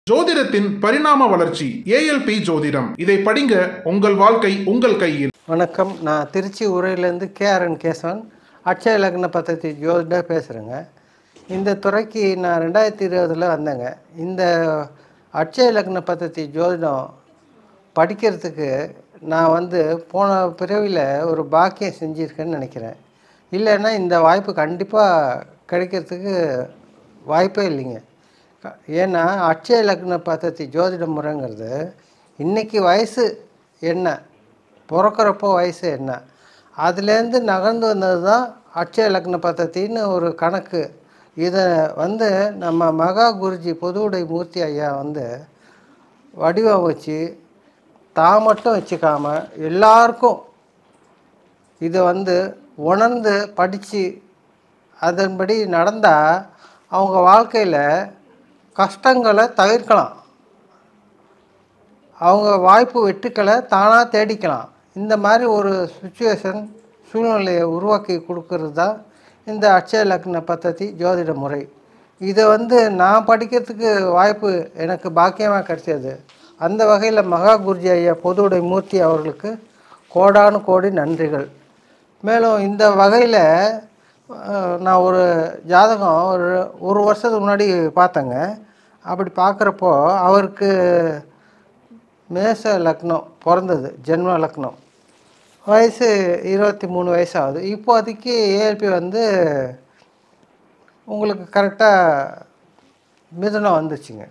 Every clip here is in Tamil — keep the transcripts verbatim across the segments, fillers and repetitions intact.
ஜோதிடத்தின் பரிணாம வளர்ச்சி ஏஎல்பி ஜோதிடம். இதை படிங்க, உங்கள் வாழ்க்கை உங்கள் கையில். வணக்கம், நான் திருச்சி உரையிலேருந்து கேஆர்என் கேசவன், அட்சய லக்ன பத்ததி ஜோதிட பேசுகிறேங்க. இந்த துறைக்கு நான் ரெண்டாயிரத்தி இருபதில் வந்தேங்க. இந்த அட்சய லக்ன பத்ததி ஜோதிடம் படிக்கிறதுக்கு நான் வந்து போன பிறவியில் ஒரு பாக்கியம் செஞ்சுருக்கேன்னு நினைக்கிறேன். இல்லைன்னா இந்த வாய்ப்பு கண்டிப்பாக கிடைக்கிறதுக்கு வாய்ப்பே இல்லைங்க. ஏன்னா அட்சய லக்ன பத்ததி ஜோதிட முறைங்கிறது இன்றைக்கி வயசு என்ன, பிறக்கிறப்போ வயசு என்ன, அதுலேருந்து நகர்ந்து வந்தது தான் அட்சய லக்ன பத்தத்தின்னு ஒரு கணக்கு. இதை வந்து நம்ம மகா குருஜி பொதுவுடை மூர்த்தி ஐயா வந்து வடிவம் வச்சு தான் மட்டும் வச்சுக்காமல் எல்லாருக்கும் இதை வந்து உணர்ந்து படித்து அதன்படி நடந்தால் அவங்க வாழ்க்கையில் கஷ்டங்களை தவிர்க்கலாம், அவங்க வாய்ப்பு வெட்டுக்களை தானாக தேடிக்கலாம். இந்த மாதிரி ஒரு சுச்சுவேஷன் சூழ்நிலையை உருவாக்கி கொடுக்கறது தான் இந்த அட்சய லக்ன பத்ததி ஜோதிட முறை. இதை வந்து நான் படிக்கிறதுக்கு வாய்ப்பு எனக்கு பாக்கியமாக கிடைச்சது. அந்த வகையில் மகா குருஜி ஐயா பொதுவுடை மூர்த்தி அவர்களுக்கு கோடானு கோடி நன்றிகள். மேலும் இந்த வகையில் நான் ஒரு ஜாதகம் ஒரு ஒரு வருஷத்துக்கு முன்னாடி பார்த்தேங்க. அப்படி பார்க்குறப்போ அவருக்கு மேச லக்னம் பிறந்தது, ஜென்ம லக்னம், வயசு இருபத்தி மூணு வயசு ஆகுது. இப்போதைக்கு ஏஎல்பி வந்து உங்களுக்கு கரெக்டாக மிதுனம் வந்துச்சுங்க.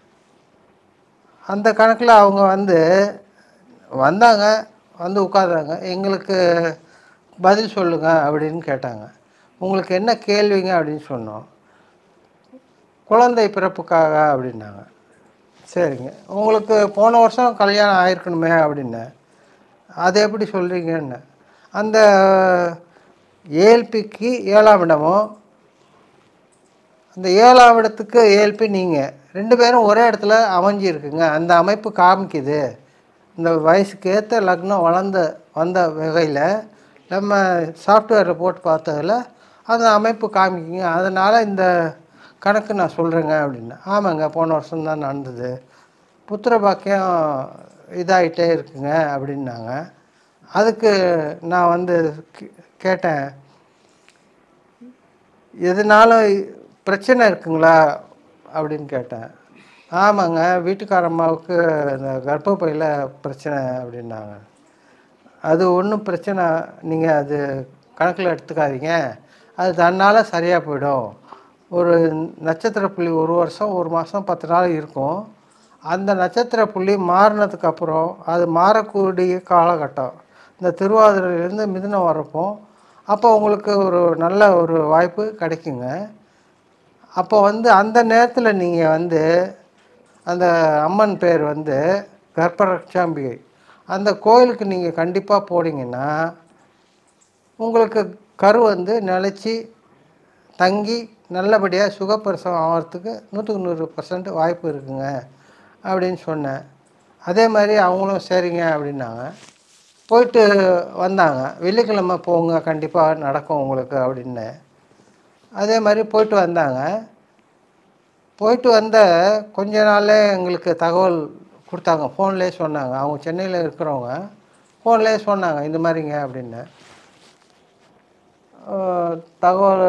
அந்த கணக்கில் அவங்க வந்து வந்தாங்க, வந்து உட்கார்றாங்க. எங்களுக்கு பதில் சொல்லுங்கள் அப்படின்னு கேட்டாங்க. உங்களுக்கு என்ன கேள்விங்க அப்படின்னு சொன்னோம். குழந்தை பிறப்புக்காக அப்படின்னாங்க. சரிங்க, உங்களுக்கு போன வருஷம் கல்யாணம் ஆயிருக்கணுமே அப்படின்னேன். அதை எப்படி சொல்கிறீங்கன்னு. அந்த ஏஎல்பிக்கு ஏழாம் இடமும் அந்த ஏழாம் இடத்துக்கு ஏஎல்பி நீங்கள் ரெண்டு பேரும் ஒரே இடத்துல அமைஞ்சிருக்குங்க. அந்த அமைப்பு காமிக்குது. இந்த வயசுக்கு ஏற்ற லக்னம் வளர்ந்த வந்த வகையில் நம்ம சாஃப்ட்வேரில் போட்டு பார்த்ததில் அந்த அமைப்பு காமிக்குங்க. அதனால் இந்த கணக்கு நான் சொல்கிறேங்க அப்படின்னு. ஆமாங்க, போன வருஷம் தான் நடந்தது, புத்திர பாக்கியம் இதாகிட்டே இருக்குங்க அப்படின்னாங்க. அதுக்கு நான் வந்து கேட்டேன், எதனாலும் பிரச்சனை இருக்குங்களா அப்படின்னு கேட்டேன். ஆமாங்க, வீட்டுக்காரம்மாவுக்கு இந்த கர்ப்பப்பையில் பிரச்சனை அப்படின்னாங்க. அது ஒன்றும் பிரச்சனை நீங்கள் அது கணக்கில் எடுத்துக்காதீங்க, அது தன்னால் சரியாக போயிடும். ஒரு நட்சத்திர புள்ளி ஒரு வருஷம் ஒரு மாதம் பத்து நாள் இருக்கும். அந்த நட்சத்திர புள்ளி மாறினதுக்கப்புறம் அது மாறக்கூடிய காலகட்டம் இந்த திருவாதிரையிலேருந்து மிதுனம் வரப்போ, அப்போ உங்களுக்கு ஒரு நல்ல ஒரு வாய்ப்பு கிடைக்குங்க. அப்போ வந்து அந்த நேரத்தில் நீங்கள் வந்து அந்த அம்மன் பேர் வந்து கர்ப்பரட்சாம்பிகை, அந்த கோயிலுக்கு நீங்கள் கண்டிப்பாக போனீங்கன்னா உங்களுக்கு கரு வந்து நிலச்சி தங்கி நல்லபடியாக சுகப்பிரசவம் ஆகிறதுக்கு நூற்றுக்கு நூறு பர்சன்ட் வாய்ப்பு இருக்குங்க அப்படின்னு சொன்னேன். அதே மாதிரி அவங்களும் சரிங்க அப்படின்னாங்க. போயிட்டு வந்தாங்க. வெள்ளிக்கிழமை போங்க, கண்டிப்பாக நடக்கும் உங்களுக்கு அப்படின்னு. அதே மாதிரி போயிட்டு வந்தாங்க. போயிட்டு வந்த கொஞ்ச நாள்லே எங்களுக்கு தகவல் கொடுத்தாங்க, ஃபோன்லேயே சொன்னாங்க. அவங்க சென்னையில் இருக்கிறவங்க ஃபோன்லேயே சொன்னாங்க இந்த மாதிரிங்க அப்படின்னு. தகவல்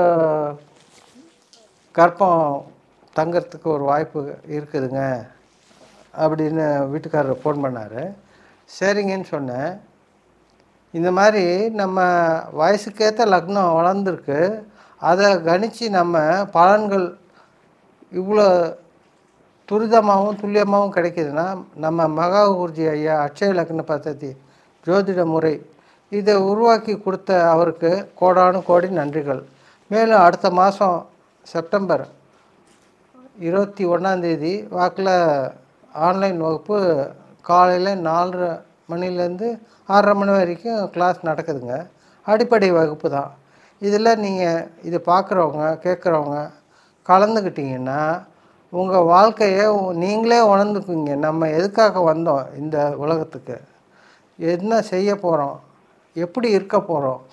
கர்ப்பம் தங்கிறதுக்கு ஒரு வாய்ப்பு இருக்குதுங்க அப்படின்னு வீட்டுக்காரர் ஃபோன் பண்ணார். சரிங்கன்னு சொன்னேன். இந்த மாதிரி நம்ம வயசுக்கேற்ற லக்னம் வளர்ந்துருக்கு, அதை கணித்து நம்ம பலன்கள் இவ்வளோ துரிதமாகவும் துல்லியமாகவும் கிடைக்கிதுன்னா நம்ம மகா குருஜி ஐயா அட்சய லக்ன பத்ததி ஜோதிட முறை இதை உருவாக்கி கொடுத்த அவருக்கு கோடானு கோடி நன்றிகள். மேலும் அடுத்த மாதம் செப்டம்பர் இருபத்தி ஒன்றாந்தேதி வாக்கில் ஆன்லைன் வகுப்பு காலையில் நாலரை மணிலேருந்து ஆறரை மணி வரைக்கும் கிளாஸ் நடக்குதுங்க. அடிப்படை வகுப்பு தான். இதில் நீங்கள் இது பார்க்குறவங்க கேட்குறவங்க கலந்துக்கிட்டிங்கன்னா உங்கள் வாழ்க்கையை நீங்களே உணர்ந்துக்குவீங்க. நம்ம எதுக்காக வந்தோம் இந்த உலகத்துக்கு, என்ன செய்ய போகிறோம், எப்படி இருக்க போகிறோம்,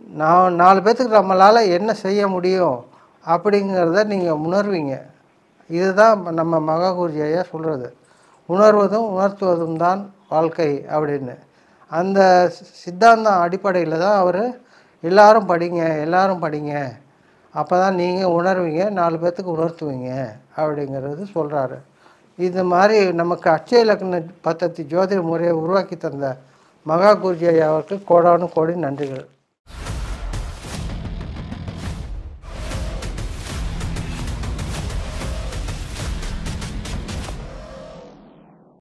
நான் நாலு பேர்த்துக்கு நம்மளால் என்ன செய்ய முடியும் அப்படிங்கிறத நீங்கள் உணர்வீங்க. இதுதான் நம்ம மகா குருஜி ஐயா சொல்கிறது. உணர்வதும் உணர்த்துவதும் தான் வாழ்க்கை அப்படின்னு. அந்த சித்தாந்தம் அடிப்படையில் தான் அவர் எல்லாரும் படிங்க எல்லாரும் படிங்க, அப்போ தான் நீங்கள் உணர்வீங்க, நாலு பேர்த்துக்கு உணர்த்துவீங்க அப்படிங்கிறது சொல்கிறாரு. இது மாதிரி நமக்கு அட்சய இலக்கண பத்தத்தி ஜோதிட முறையை உருவாக்கி தந்த மகா குருஜி ஐயா அவருக்கு கோடானு கோடி நன்றிகள்.